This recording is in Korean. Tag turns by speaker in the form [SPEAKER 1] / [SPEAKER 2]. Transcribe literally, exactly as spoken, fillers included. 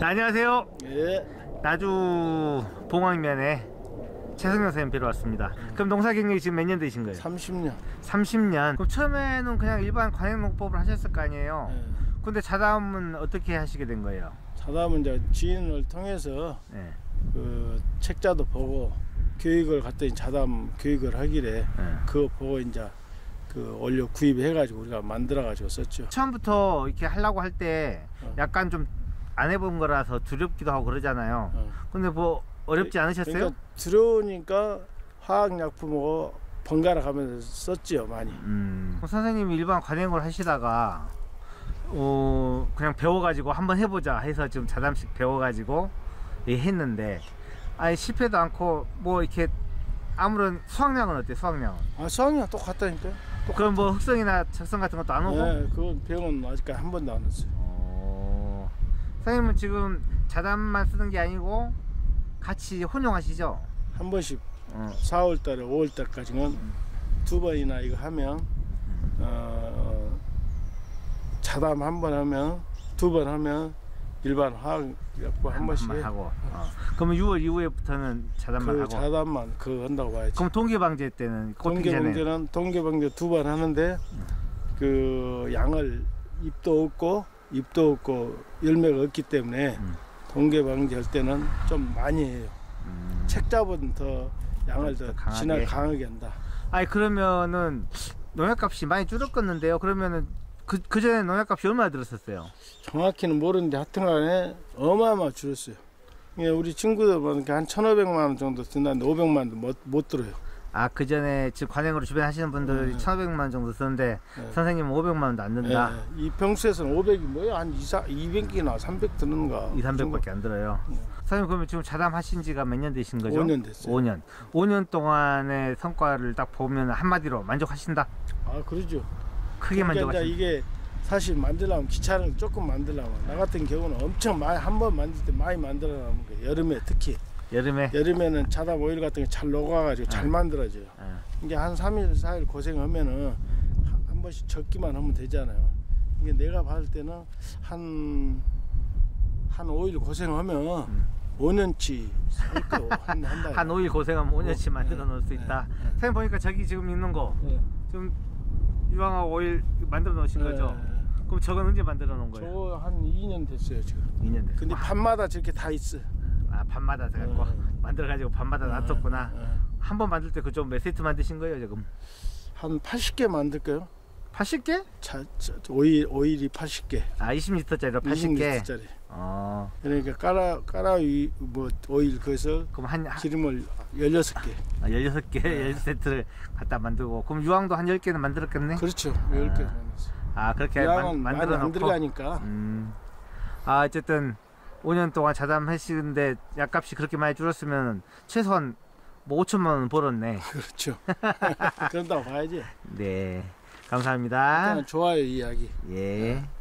[SPEAKER 1] 자, 안녕하세요.
[SPEAKER 2] 예.
[SPEAKER 1] 나주 봉황면에 최성영 선생님 뵈러 왔습니다. 그럼 농사 경력이 지금 몇 년 되신 거예요?
[SPEAKER 2] 삼십 년.
[SPEAKER 1] 삼십 년. 그럼 처음에는 그냥 일반 관행농법을 하셨을 거 아니에요?
[SPEAKER 2] 예.
[SPEAKER 1] 근데 자담은 어떻게 하시게 된 거예요?
[SPEAKER 2] 자담은 이제 지인을 통해서
[SPEAKER 1] 네.
[SPEAKER 2] 그 책자도 보고 교육을 갔더니 자담 교육을 하길래
[SPEAKER 1] 네.
[SPEAKER 2] 그거 보고 이제 그 원료 구입해가지고 우리가 만들어가지고 썼죠.
[SPEAKER 1] 처음부터 이렇게 하려고 할 때
[SPEAKER 2] 어.
[SPEAKER 1] 약간 좀 안 해본 거라서 두렵기도 하고 그러잖아요.
[SPEAKER 2] 어.
[SPEAKER 1] 근데 뭐 어렵지 않으셨어요?
[SPEAKER 2] 그러니까 들어오니까 화학약품하고 번갈아 가면서 썼지요 많이.
[SPEAKER 1] 음. 선생님이 일반 관행을 하시다가 어 그냥 배워가지고 한번 해보자 해서 지금 자담식 배워가지고 예, 했는데 아예 실패도 않고 뭐 이렇게 아무런 수확량은 어때요? 수확량은?
[SPEAKER 2] 아 수학량 똑같다니까.
[SPEAKER 1] 그럼 뭐 흑성이나 적성 같은 것도 안 오고?
[SPEAKER 2] 네, 그건 병은 아직까지 한 번도 안 했어요.
[SPEAKER 1] 어... 선생님은 지금 자담만 쓰는 게 아니고 같이 혼용하시죠?
[SPEAKER 2] 한 번씩
[SPEAKER 1] 어.
[SPEAKER 2] 사월 달에 오월 달까지는 두 번이나 이거 하면 어, 자담 한 번 하면 두 번 하면 일반 화학약품 한 번씩
[SPEAKER 1] 한 하고. 어. 그러면 유월 이후에부터는 자담만
[SPEAKER 2] 그
[SPEAKER 1] 하고.
[SPEAKER 2] 자담만 그거 한다고 봐야지.
[SPEAKER 1] 그럼 동계방제 때는 꽃피기 전에
[SPEAKER 2] 동계방제는 동계방제 두 번 하는데 그 양을 잎도 없고 잎도 없고 열매가 없기 때문에
[SPEAKER 1] 음.
[SPEAKER 2] 동계방제 할 때는 좀 많이 해요.
[SPEAKER 1] 음.
[SPEAKER 2] 책자보다 더 양을 더
[SPEAKER 1] 강하게.
[SPEAKER 2] 진하게 강하게 한다.
[SPEAKER 1] 아니 그러면은 농약값이 많이 줄었겠는데요? 그러면은 그, 그 전에 농약값이 얼마나 들었었어요?
[SPEAKER 2] 정확히는 모르는데 하여튼간에 어마어마 줄었어요. 예, 우리 친구들 보니까 한 천오백만 원 정도 든다는데 오백만 원도 못, 못 들어요.
[SPEAKER 1] 아, 그 전에 지금 관행으로 주변에 하시는 분들이
[SPEAKER 2] 네.
[SPEAKER 1] 천오백만 원 정도 쓰는데
[SPEAKER 2] 네.
[SPEAKER 1] 선생님은 오백만 원도 안 든다.
[SPEAKER 2] 예, 이 평수에서는 오백이 뭐야? 한 이백 개나 삼백 드는가?
[SPEAKER 1] 이삼백밖에 안 들어요.
[SPEAKER 2] 네.
[SPEAKER 1] 선생님 그러면 지금 자담 하신 지가 몇 년 되신 거죠?
[SPEAKER 2] 오 년 됐어요.
[SPEAKER 1] 오 년. 오 년 동안의 성과를 딱 보면 한마디로 만족하신다?
[SPEAKER 2] 아, 그러죠.
[SPEAKER 1] 크게
[SPEAKER 2] 그러니까
[SPEAKER 1] 만족하신다?
[SPEAKER 2] 이제 이게 사실 만들려면 귀찮은 조금 만들려면 나 같은 경우는 엄청 많이 한 번 만들 때 많이 만들어놓으면 그 여름에 특히
[SPEAKER 1] 여름에?
[SPEAKER 2] 여름에는 자담 오일 같은 게 잘 녹아가지고 잘 만들어져요.
[SPEAKER 1] 어.
[SPEAKER 2] 이게 한 삼 일 사 일 고생하면은 한 번씩 적기만 하면 되잖아요. 이게 내가 봤을 때는 한 한 오 일 고생하면
[SPEAKER 1] 음.
[SPEAKER 2] 오 년치 살 거 한 한 달.
[SPEAKER 1] 한 오 일 고생하면 오 년치 만들어 놓을 수
[SPEAKER 2] 네,
[SPEAKER 1] 있다.
[SPEAKER 2] 네, 네.
[SPEAKER 1] 선생님 보니까 저기 지금 있는 거
[SPEAKER 2] 네.
[SPEAKER 1] 지금 유황하고 오일 만들어 놓으신 거죠?
[SPEAKER 2] 네.
[SPEAKER 1] 그럼 저건 언제 만들어 놓은 거예요?
[SPEAKER 2] 저 한 이 년 됐어요 지금.
[SPEAKER 1] 이 년 됐어요.
[SPEAKER 2] 근데 밤마다 저렇게 다 있어.
[SPEAKER 1] 아, 밤마다 갖고
[SPEAKER 2] 네.
[SPEAKER 1] 만들어 가지고 밤마다 놔뒀구나.
[SPEAKER 2] 네.
[SPEAKER 1] 한 번 만들 때 그 좀 몇 세트 만드신 거예요 지금?
[SPEAKER 2] 한 팔십 개 만들까요?
[SPEAKER 1] 팔십 개?
[SPEAKER 2] 자, 자, 오일 오일이 팔십 개.
[SPEAKER 1] 아, 이십 리터짜리로 팔십 개.
[SPEAKER 2] 이십 리터짜리.
[SPEAKER 1] 어.
[SPEAKER 2] 그러니까 까라 까라 위, 뭐 오일 거기서
[SPEAKER 1] 그럼 한
[SPEAKER 2] 기름을 열여섯 개.
[SPEAKER 1] 아, 열여섯 개, 열 세트를 갖다 만들고 그럼 유황도 한 열 개는 만들었겠네?
[SPEAKER 2] 그렇죠. 열 개 만들었어.
[SPEAKER 1] 아, 그렇게
[SPEAKER 2] 유황은
[SPEAKER 1] 만,
[SPEAKER 2] 많이
[SPEAKER 1] 만들어
[SPEAKER 2] 안
[SPEAKER 1] 놓고.
[SPEAKER 2] 들어가니까.
[SPEAKER 1] 음. 아, 어쨌든 오 년 동안 자담 하시는데 약값이 그렇게 많이 줄었으면 최소한 뭐 오천만 원 벌었네.
[SPEAKER 2] 그렇죠. 그런다고 봐야지.
[SPEAKER 1] 네. 감사합니다.
[SPEAKER 2] 좋아요 이 이야기.
[SPEAKER 1] 예.